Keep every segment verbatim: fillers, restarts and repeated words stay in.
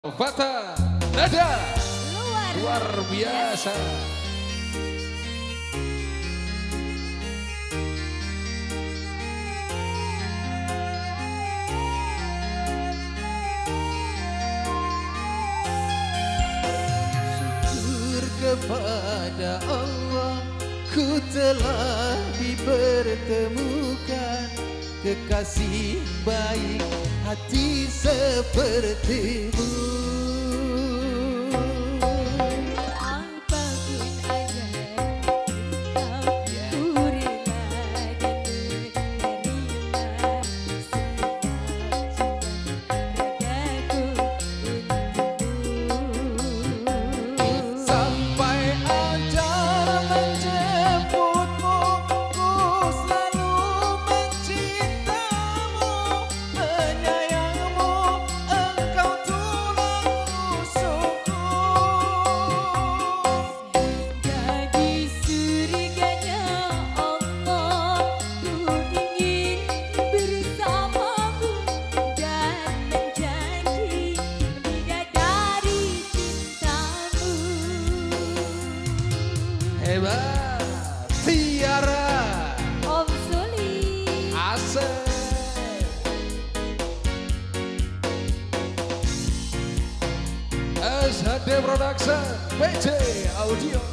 Fata Nada luar, luar biasa. Syukur kepada Allah, ku telah dipertemukan kekasih baik hati sepertimu. apapun ada kau ku rela dan menerima segenap cinta ragaku untukmu. Sampai ajal menjemputmu, ku selalu mencintamu, menyayangmu, engkau tulang rusukku. Jadi surganya Allah, ku ingin bersamamu dan menjadi bidadari cintamu. Hebat Tiara Om Suli, Asep S H D Production P C Audio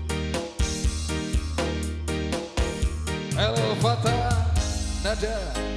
El Fata Nada